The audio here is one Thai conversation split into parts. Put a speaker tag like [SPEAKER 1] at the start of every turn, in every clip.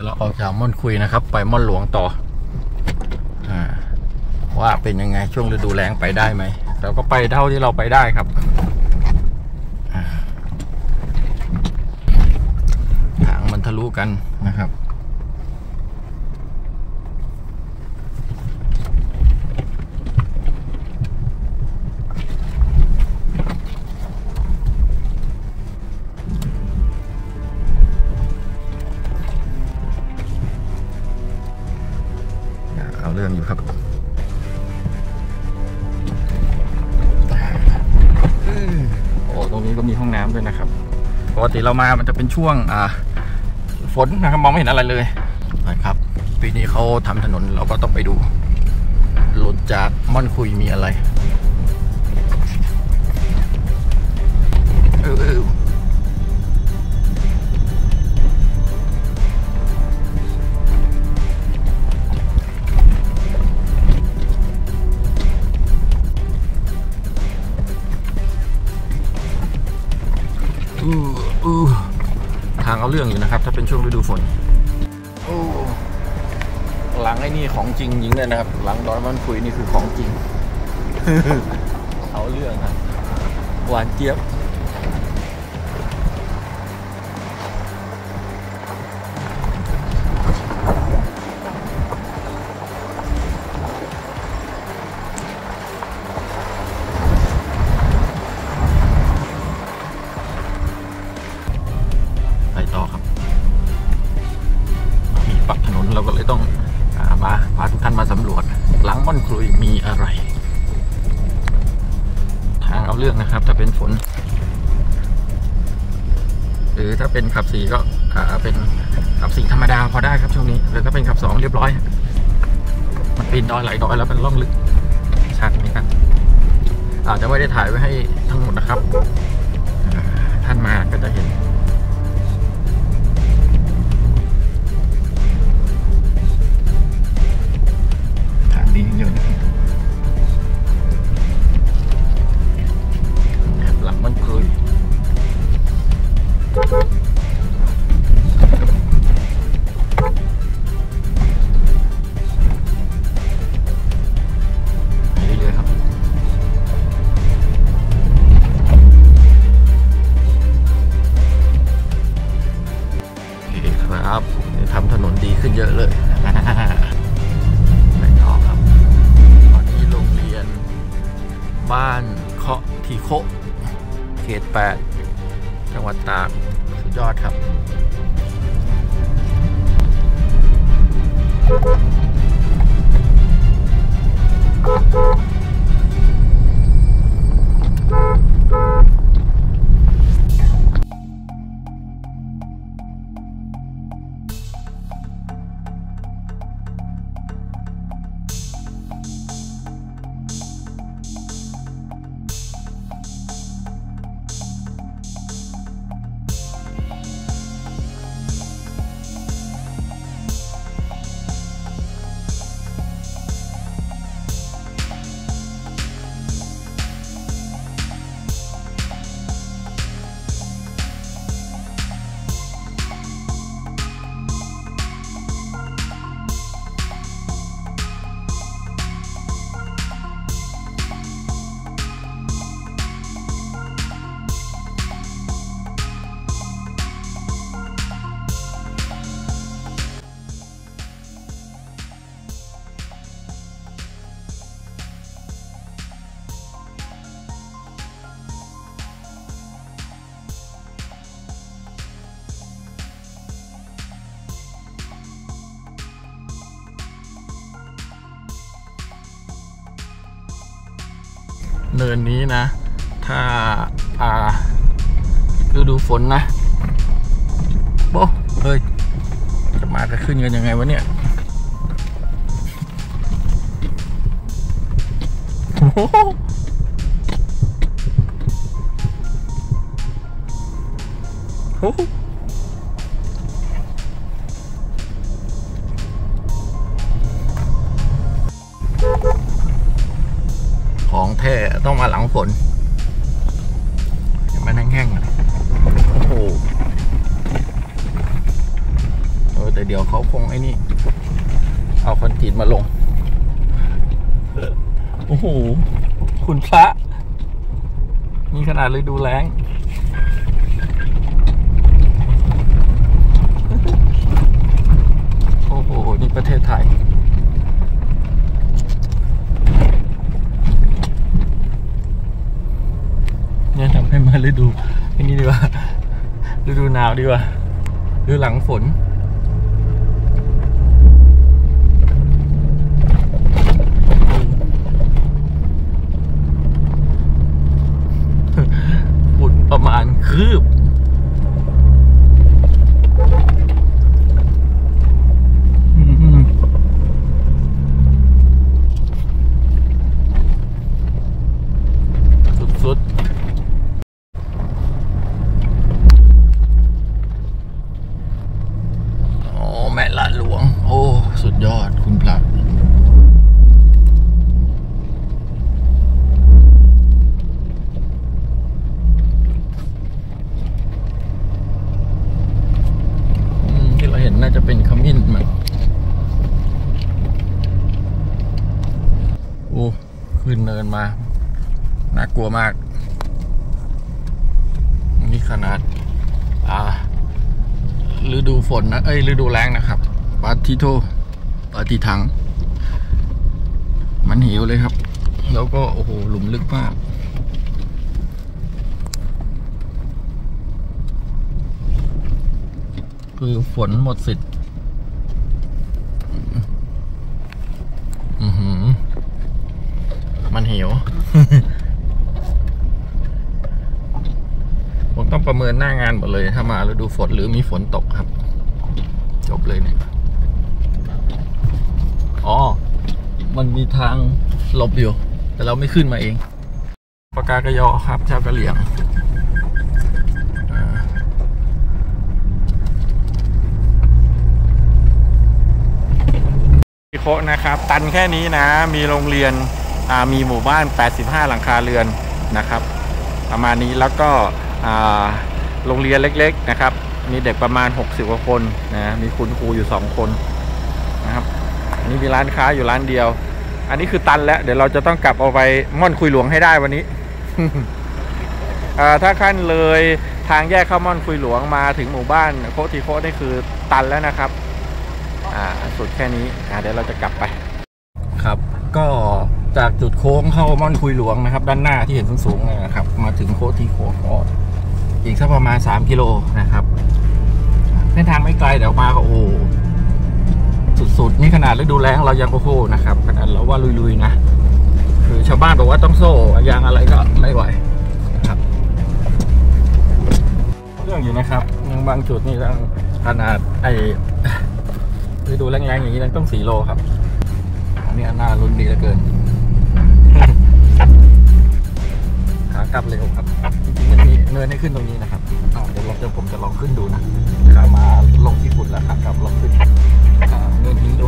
[SPEAKER 1] เราออกจากม่อนคุยนะครับไปม่อนหลวงต่อว่าเป็นยังไงช่วงฤดูแล้งไปได้ไหมเราก็ไปเท่าที่เราไปได้ครับทางมันทะลุกันนะครับเอาเรื่องอยู่ครับโอ้ตรงนี้ก็มีห้องน้ำด้วยนะครับปกติเรามามันจะเป็นช่วงฝนนะครับมองไม่เห็นอะไรเลยนะครับปีนี้เขาทำถนนเราก็ต้องไปดูหลุดจากม่อนคุยมีอะไรทางเอาเรื่องอยู่นะครับถ้าเป็นช่วงฤดูฝนหลังไอ้นี่ของจริงยิงเลยนะครับหลังดอนม่อนคุยนี่คือของจริง เอาเรื่องครับหวานเจี๊ยบต่อครับมีปรับถนนเราก็เลยต้องพาทุกท่านมาสำรวจหลังม่อนคุยมีอะไรทางเอาเรื่องนะครับถ้าเป็นฝนหรือถ้าเป็นขับ4ก็เป็นขับ4ธรรมดาพอได้ครับช่วงนี้หรือถ้าเป็นขับ2เรียบร้อยมันปีนดอยไหลดอยแล้วเป็นล่องลึกชัดไหมครับอาจจะไม่ได้ถ่ายไว้ให้ทั้งหมดนะครับท่านมาก็จะเห็นดีเยอะหลังมันคุยเรื่อยๆครับโอเคครับทำถนนดีขึ้นเยอะเลยบ้านเคาะทีโคเขต8จังหวัดตากสุดยอดครับเนินนี้นะถ้าฤดูฝนนะโบ้เฮ้ยจะมาจะขึ้นกันยังไงวะเนี่ยโอ้โหของแท้ต้องมาหลังฝนมันแห้งๆโอ้โหแต่เดี๋ยวเขาคงไอ้นี่เอาคอนกรีตมาลงโอ้โหคุณพระนี่ขนาดฤดูแล้งโอ้โหนี่ประเทศไทยเนี่ยทำให้มาฤดูอันนี้ดีกว่าฤดูหนาวดีกว่าหรือหลังฝนฝุ่นประมาณคืบสุดๆแม่ละหลวงโอ้สุดยอดคุณพระที่เราเห็นน่าจะเป็นขมิ้นมันโอ้ขึ้นเนินมาน่ากลัวมากนี่ขนาดฤดูฝนนะฤดูแล้งนะครับปาทิโทปาทิทังมันหิวเลยครับแล้วก็โอ้โหหลุมลึกมากคือฝนหมดสิทธิ์มันหิว ผมต้องประเมินหน้างานหมดเลยถ้ามาฤดูฝนหรือมีฝนตกครับจบเลยเนี่ยอ๋อมันมีทางหลบอยู่แต่เราไม่ขึ้นมาเองปากากยอครับชาวกะเหรี่ยงโคนะครับตันแค่นี้นะมีโรงเรียนมีหมู่บ้าน85หลังคาเรือนนะครับประมาณนี้แล้วก็โรงเรียนเล็กๆนะครับมีเด็กประมาณ60กว่าคนนะมีคุณครูอยู่2คนนะครับอันนี้มีร้านค้าอยู่ร้านเดียวอันนี้คือตันแล้วเดี๋ยวเราจะต้องกลับเอาไปม่อนคุยหลวงให้ได้วันนี้ ถ้าขั้นเลยทางแยกเข้าม่อนคุยหลวงมาถึงหมู่บ้านโคติโคนี่คือตันแล้วนะครับสุดแค่นี้เดี๋ยวเราจะกลับไปครับก็จากจุดโค้งเข้าม่อนคุยหลวงนะครับด้านหน้าที่เห็นสูงๆนะครับมาถึงโคติโคก็อีกสักประมาณ3 กิโลนะครับเส้นทางไม่ไกลเดี๋ยวมาก็โอ้สุดๆนี่ขนาดฤดูแล้งเรายังโอ้โหนะครับขนาดเราว่าลุยๆนะคือชาวบ้านบอกว่าต้องโซ่ยางอะไรก็ไม่ไหวครับเรื่องอยู่นะครับยังบางจุดนี่ต้องขนาดฤดูแรงๆอย่างนี้ต้อง4 โลครับอันนี้น่าลุ้นดีเหลือเกินขากลับเร็วครับจริงๆมันมีเนินให้ขึ้นตรงนี้นะครับเดี๋ยวผมจะลองขึ้นดูนะขามาลงที่ฝุ่นแล้วขากลับลองขึ้นเนินทิ้งดู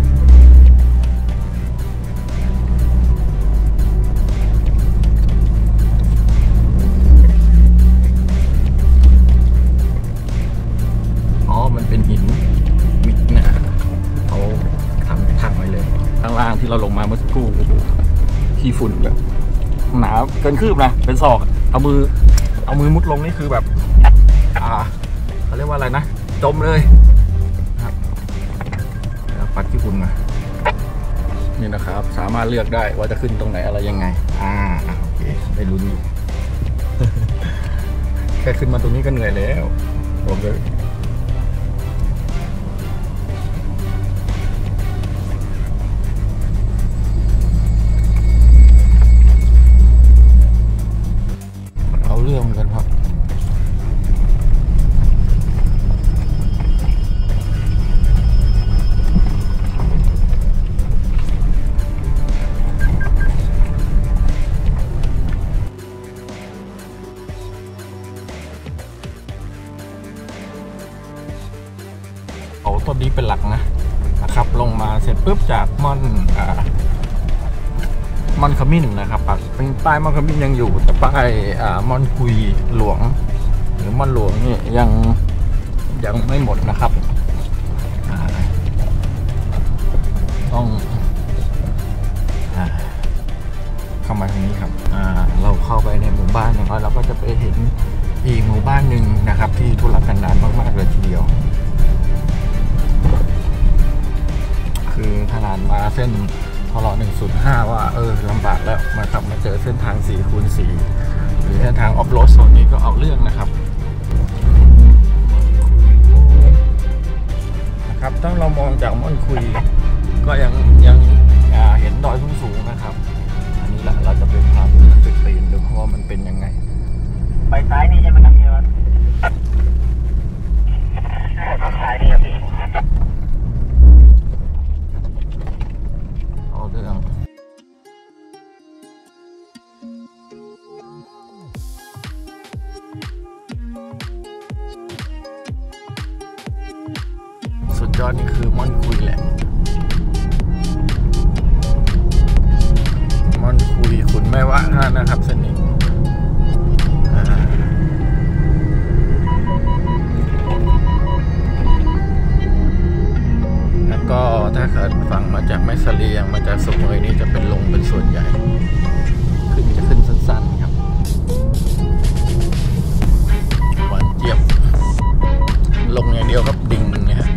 [SPEAKER 1] มันเป็นหินมิกนะเขาทำทางไว้เลยข้างล่างที่เราลงมาเมื่อสักครู่ที่ฝุ่นแบบหนาเกินคืบนะเป็นศอกเอามือมุดลงนี่คือแบบเขาเรียกว่าอะไรนะจมเลยครับปัดที่ฝุ่นมานี่นะครับสามารถเลือกได้ว่าจะขึ้นตรงไหนอะไรยังไงโอเคได้ลุ้นอยู่ แค่ขึ้นมาตรงนี้ก็เหนื่อยแล้วบอกเลยเรื่องกันครับต้นนี้เป็นหลักนะครับลงมาเสร็จปุ๊บจากม่อนขมิ้นนะครับเป็นป้ายม่อนขมิ้นยังอยู่แต่ป้ายม่อนคุยหลวงหรือม่อนหลวงนี่ยังไม่หมดนะครับเส้นทล105ว่าลำบากแล้วมาขับมาเจอเส้นทาง 4x4 หรือเส้นทางออฟโรดโซนนี้ก็เอาเรื่องนะครับต้องเรามองจากม่อนคุยก็ยังเห็นดอยสูงนะครับอันนี้แหละเราจะไปพาไปปีนดูว่ามันเป็นยังไงไปซ้ายนี่ใช่ไหมครับพี่วัดใช่ครับซ้ายนี่ครับพี่เอาเรื่องสุดยอดนี่คือม่อนคุยแหละม่อนคุยขุนแม่วะท่านนะครับเส้นนี้แล้วก็ถ้าเกิดฝั่งมาจากแม่เสลียงมาจากสุเมยนี่จะเป็นลงเป็นส่วนใหญ่จะขึ้นสั้นๆครับหวานเจี๊ยบลงอย่างเดียวครับดิ่งเนี่ยฮะ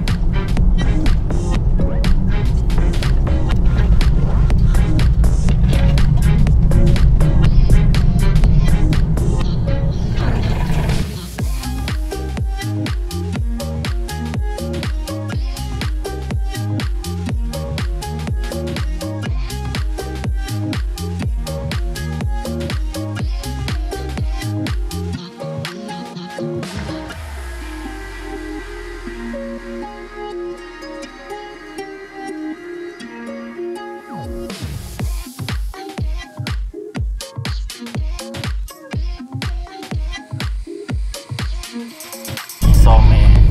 [SPEAKER 1] ซอมเม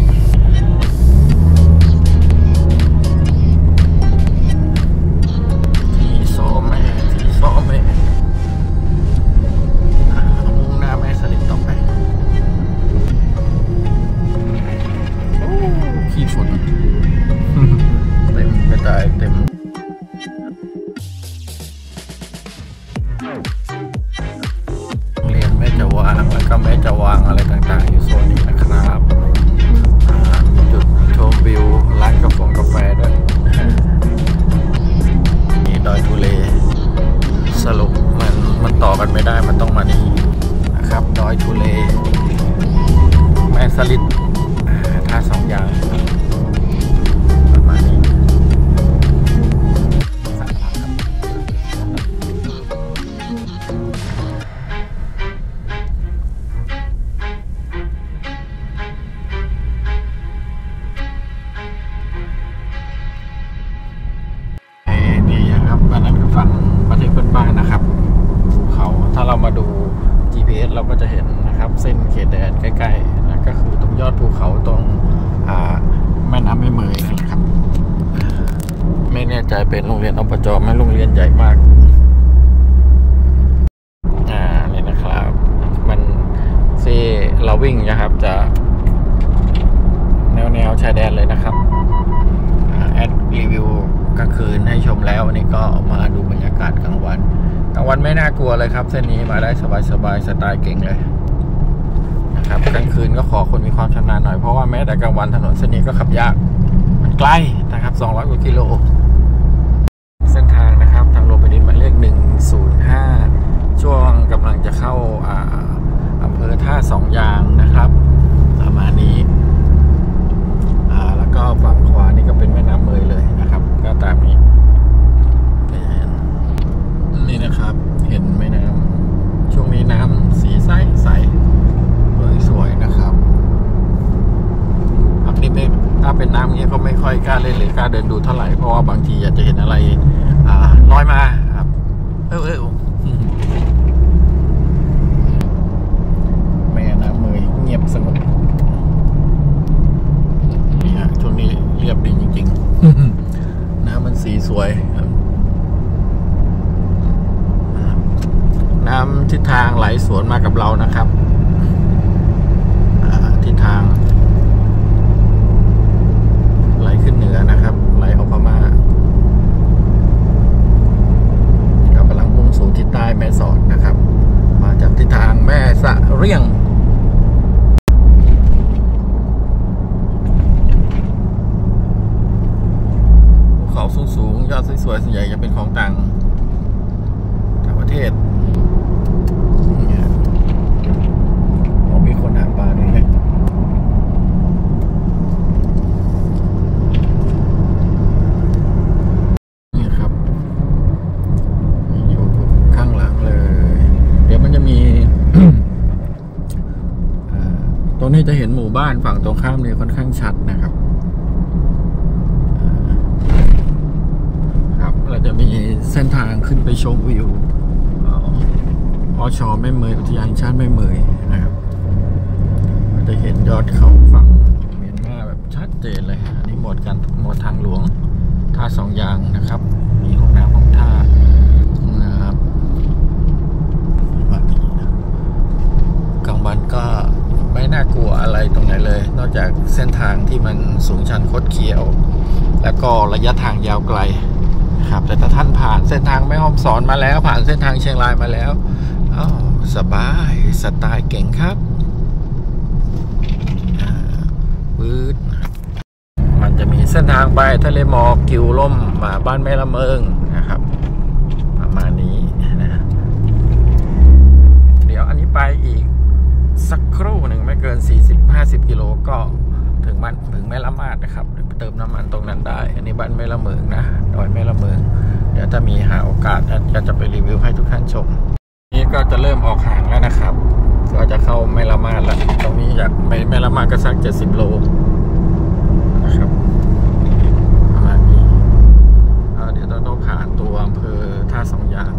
[SPEAKER 1] มุ่งหน้าแม่สลิดต่อไปขี้ฝนเต็มกระจายเต็มเรียนแม่จะวางแล้วก็แม่จะวางอะไรต่างๆอยู่โซนนี้นะครับจุดชมวิวร้านกาแฟด้วยนี่ดอยทุเลสรุปมันต่อกันไม่ได้มันต้องมานี่นะครับดอยทุเลแม่สลิดท่าสองอย่างประมาณนี้ฝั่งประเทศเพื่อนบ้านนะครับภูเขาถ้าเรามาดู GPS เราก็จะเห็นนะครับเส้นเขตแดนใกล้ๆนะก็คือตรงยอดภูเขาตรงแม่น้ำแม่เมยนะครับไม่แน่ใจเป็นโรงเรียนอบจ.ไหมโรงเรียนใหญ่มากนี่นะครับมันเราวิ่งนะครับจะแนวชายแดนเลยนะครับแอดรีวิวกลางคืนให้ชมแล้ววันนี้ก็มาดูบรรยากาศกลางวันไม่น่ากลัวเลยครับเส้นนี้มาได้สบายสไตล์เก่งเลยนะครับกลางคืนก็ขอคนมีความชำนาญหน่อยเพราะว่าแม้แต่กลางวันถนนเส้นนี้ก็ขับยากมันไกลนะครับ200 กว่ากิโลเส้นทางนะครับทางโลไปดินหมายเลข105ช่วงกำลังจะเข้าอำเภอท่าสองยางนะครับประมาณนี้แล้วก็ฝั่งขวานี่ก็เป็นแม่น้ำเมยเลยนะครับก็ตามนี้นี่นะครับเห็นแม่น้ำช่วงนี้น้ำสีใสสวยนะครับอันนี้ไม่ถ้าเป็นน้ำนี้ก็ไม่ค่อยกล้าเล่นหรือกล้าเดินดูเท่าไหร่เพราะว่าบางทีอาจจะเห็นอะไรลอยมาครับแม่น้ำเมยเงียบสงบนี่ฮะช่วงนี้เรียบดีจริงๆน้ำมันสีสวยครับน้ำทิศทางไหลสวนมากับเรานะครับทิศทางไหลขึ้นเหนือนะครับไหลออกพม่ากำลังมุ่งสู่ทิศใต้แม่สอดนะครับมาจากทิศทางแม่สะเรียงภูเขาสูงยอดสวยส่วนใหญ่จะเป็นของต่างประเทศมีคนหาปลาด้วยนะนี่ครับอยู่ข้างหลังเลยเดี๋ยวมันจะมี ตรงนี้จะเห็นหมู่บ้านฝั่งตรงข้ามนี่ค่อนข้างชัดนะครับครับเราจะมีเส้นทางขึ้นไปชมวิวอชแม่เมยอุทยานแห่งชาติแม่เมยนะครับจะเห็นยอดเขาฝั่งเมียนมาแบบชัดเจนเลยอันนี้หมดทางหลวงท่าสองยางนะครับมีห้องน้ำห้องท่านะครับแบบนี้นะกลางวันก็ไม่น่ากลัวอะไรตรงไหนเลยนอกจากเส้นทางที่มันสูงชันคดเคี้ยวแล้วก็ระยะทางยาวไกลนะครับแต่ถ้าท่านผ่านเส้นทางแม่ฮ่องสอนมาแล้วผ่านเส้นทางเชียงรายมาแล้วสบายสไตล์เก่งครับปื๊ดมันจะมีเส้นทางไปทะเลหมอกกิวล่มมาบ้านแม่ละเมิงนะครับประมาณนี้นะเดี๋ยวอันนี้ไปอีกสักครู่หนึ่งไม่เกิน 40-50 กิโลก็ถึงแม่ละมาดนะครับไปเติมน้ำมันตรงนั้นได้อันนี้บ้านแม่ละเมิงนะดอยแม่ละเมิงเดี๋ยวถ้ามีหาโอกาสจะไปรีวิวให้ทุกท่านชมนี่ก็จะเริ่มออกห่างแล้วนะครับก็จะเข้าแม่ละมาดแล้วตรงนี้จากแม่ละมาดก็สัก70 โลนะครับประมาณนี้เดี๋ยวต้องผ่านตัวอำเภอท่าสองยาง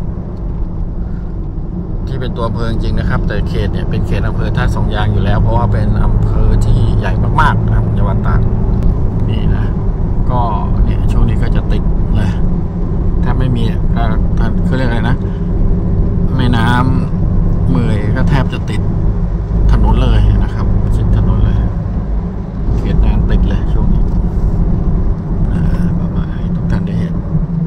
[SPEAKER 1] ที่เป็นตัวอำเภอจริงๆนะครับแต่เขตเนี่ยเป็นเขตอำเภอท่าสองยางอยู่แล้วเพราะว่าเป็นอำเภอที่ใหญ่มากๆนะครับจังหวัดตากนี่นะก็เนี่ยช่วงนี้ก็จะติดเลยถ้าไม่มีเขาเรียกอะไรนะแม่น้ำเมยก็แทบจะติดถนนเลยนะครับชิดถนนเลยเขตน้ำติดเลยช่วงนี้ประมาณให้ทุกท่านได้เห็น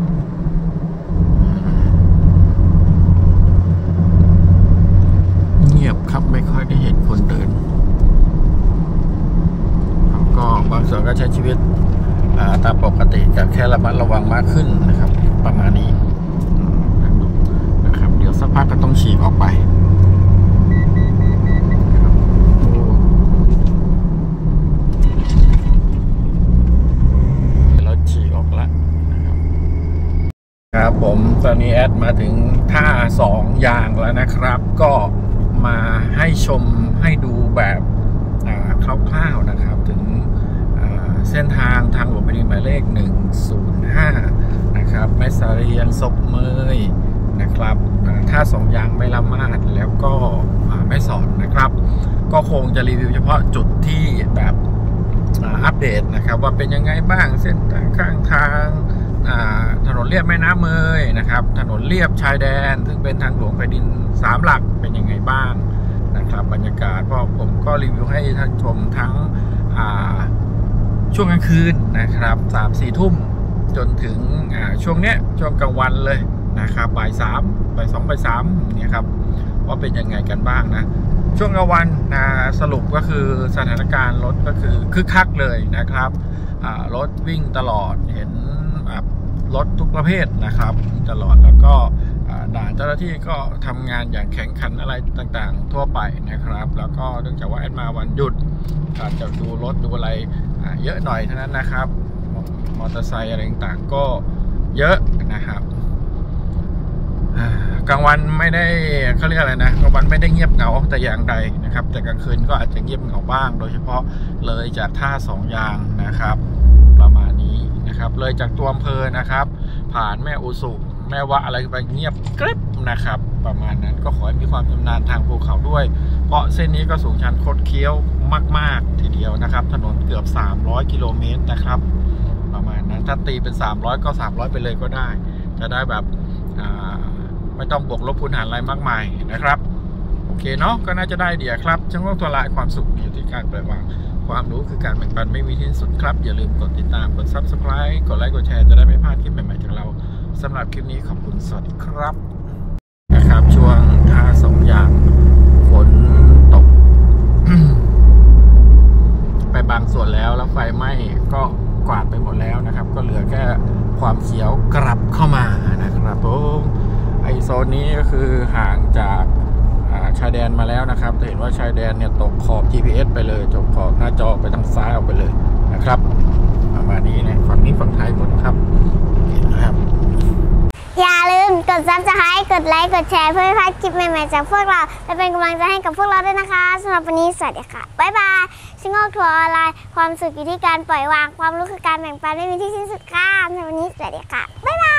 [SPEAKER 1] เงียบครับไม่ค่อยได้เห็นคนเดินก็บางส่วนก็ใช้ชีวิตตามปกติแต่แค่ระมัดระวังมากขึ้นนะครับประมาณนี้นะครับเดี๋ยวสักพักก็ต้องฉีกออกไปเราฉีกออกแล้วนะครับผมตอนนี้แอดมาถึงท่าสองยางแล้วนะครับก็มาให้ชมให้ดูแบบคร่าวๆนะครับถึงเส้นทางหลวงแผ่นดินหมายเลข105นะครับแม่สาเรียงศพเมยนะครับท่าสองยางแม่ละมาดแล้วก็แม่สอดนะครับก็คงจะรีวิวเฉพาะจุดที่แบบอัปเดตนะครับว่าเป็นยังไงบ้างเส้นทางข้างทางถนนเลียบแม่น้ำเมยนะครับถนนเลียบชายแดนซึ่งเป็นทางหลวงแผ่นดิน3 หลักเป็นยังไงบ้างนะครับบรรยากาศเพราะผมก็รีวิวให้ท่านชมทั้งช่วงกลางคืนนะครับ 3-4 ทุ่มจนถึงช่วงเนี้ยช่วงกลางวันเลยนะครับบ่าย 3 บ่าย 2 บ่าย 3เนี่ยครับว่าเป็นยังไงกันบ้างนะช่วงกลางวันสรุปก็คือสถานการณ์รถก็คือคึกคักเลยนะครับรถวิ่งตลอดเห็นรถทุกประเภทนะครับตลอดแล้วก็ด่านเจ้าหน้าที่ก็ทำงานอย่างแข็งขันอะไรต่างๆทั่วไปนะครับแล้วก็เนื่องจากว่าแอดมาวันหยุดอาจจะดูรถดูอะไรเยอะหน่อยเท่านั้นนะครับมอเตอร์ไซค์อะไรต่างๆก็เยอะนะครับกลางวันไม่ได้เขาเรียกอะไรนะกลางวันไม่ได้เงียบเหงาแต่อย่างใดนะครับแต่กลางคืนก็อาจจะเงียบเหงาบ้างโดยเฉพาะเลยจากท่าสองยางนะครับประมาณนี้นะครับเลยจากตัวอำเภอนะครับผ่านแม่อุสุแม่วะอะไรไปเงียบกริบนะครับประมาณนั้นก็ขอให้มีความชำนาญทางภูเขาด้วยเพราะเส้นนี้ก็สูงชันคดเคี้ยวมากๆทีเดียวนะครับถนนเกือบ300 กิโลเมตรนะครับประมาณนั้นถ้าตีเป็น300ก็300ไปเลยก็ได้จะได้แบบไม่ต้องบวกลบคูณหารอะไรมากมายนะครับโอเคเนาะก็น่าจะได้เดี๋ยวครับช่างตัวลายความสุขอยู่ที่การปล่อยวางความรู้คือการแบ่งปันไม่มีที่สุดครับอย่าลืมกดติดตามกด Subscribe กดไลค์กดแชร์จะได้ไม่พลาดคลิปใหม่ๆจากเราสำหรับคลิปนี้ขอบคุณสวัสดีครับนะครับช่วงท่าสองอย่างฝนตก ไปบางส่วนแล้วไฟไหม้ก็กวาดไปหมดแล้วนะครับก็เหลือแค่ความเขียวกลับเข้ามานะครับผมไอโซนนี้ก็คือห่างจากชายแดนมาแล้วนะครับจะเห็นว่าชายแดนเนี่ยตกขอบ GPS ไปเลยตกขอบหน้าจอไปทางซ้ายออกไปเลยนะครับประมาณนี้นะฝั่งนี้ฝั่งไทยหมดครับนะครับ
[SPEAKER 2] อย่าลืมกด Subscribe กดไลค์กดแชร์เพื่อไม่พลาดคลิปใหม่ๆจากพวกเราและเป็นกำลังใจให้กับพวกเราด้วยนะคะสำหรับวันนี้สวัสดีค่ะบ๊ายบายชิงโง่ทัวร์ออนไลน์ความสุขอยู่ที่การปล่อยวางความรู้คือการแบ่งปันไม่มีที่สิ้นสุดค่ะสำหรับวันนี้สวัสดีค่ะบ๊ายบาย